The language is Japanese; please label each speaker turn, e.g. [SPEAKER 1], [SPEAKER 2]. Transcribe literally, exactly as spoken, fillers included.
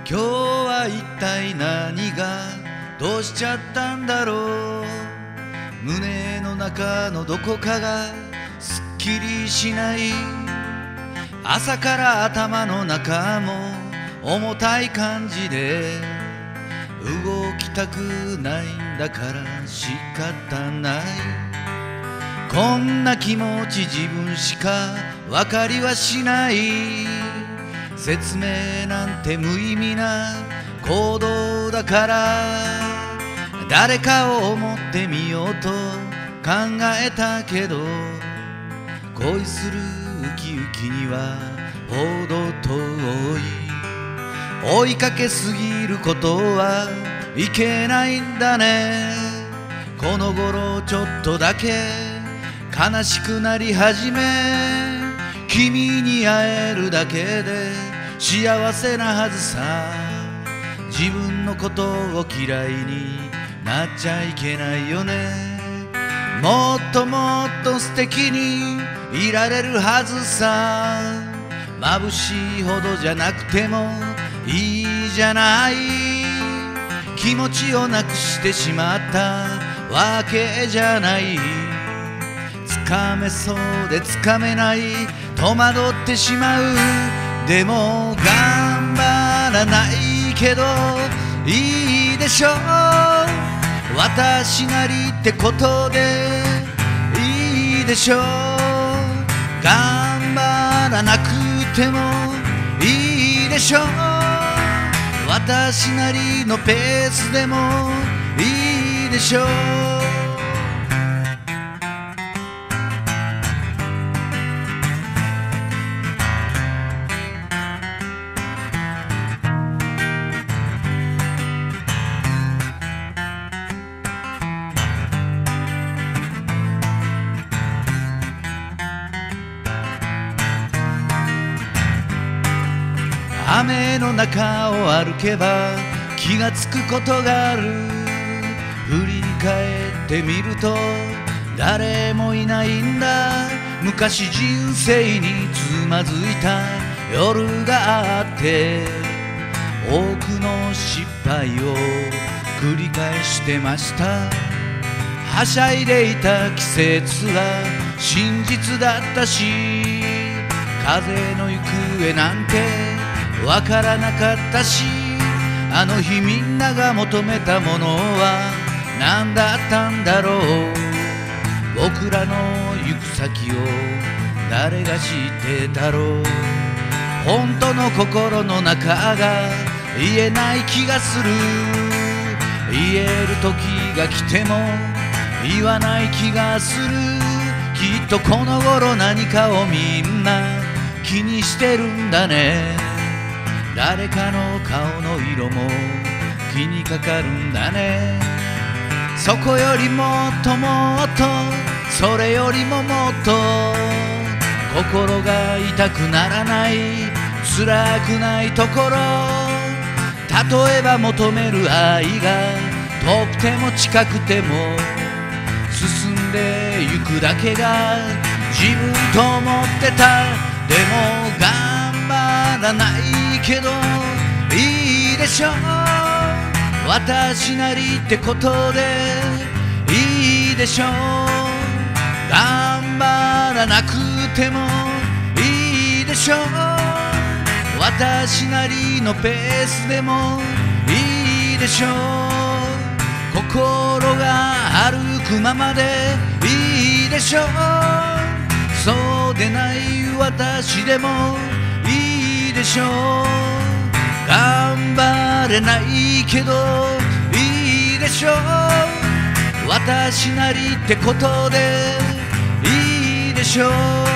[SPEAKER 1] 今日は一体何がどうしちゃったんだろう。胸の中のどこかがすっきりしない。朝から頭の中も重たい感じで動きたくないんだから仕方ない。こんな気持ち自分しか分かりはしない。説明なんて無意味な行動だから、誰かを思ってみようと考えたけど、恋するウキウキにはほど遠い。追いかけすぎることはいけないんだね。この頃ちょっとだけ悲しくなり始め、君に会えるだけで幸せなはずさ。自分のことを嫌いになっちゃいけないよね。もっともっと素敵にいられるはずさ。眩しいほどじゃなくてもいいじゃない。気持ちをなくしてしまったわけじゃない。つかめそうでつかめない、戸惑ってしまう。でも頑張らないけどいいでしょう。私なりってことでいいでしょう。頑張らなくてもいいでしょう。私なりのペースでもいいでしょう。雨の中を歩けば気がつくことがある。振り返ってみると誰もいないんだ。昔人生につまずいた夜があって、多くの失敗を繰り返してました。はしゃいでいた季節は真実だったし、風の行方なんてわからなかったし、あの日みんなが求めたものは何だったんだろう。僕らの行く先を誰が知ってたろう。本当の心の中が言えない気がする。言える時が来ても言わない気がする。きっとこの頃何かをみんな気にしてるんだね。誰かの顔の色も気にかかるんだね。そこよりもっともっと、それよりももっと心が痛くならない、辛くないところ。例えば求める愛が遠くても近くても進んでゆくだけが自分と思ってた。でも頑張らないけどいいでしょう。私なりってことでいいでしょう。頑張らなくてもいいでしょう。私なりのペースでもいいでしょう。心が歩くままでいいでしょう。そうでない私でもいいでしょう。頑張れないけどいいでしょう。私なりってことでいいでしょう。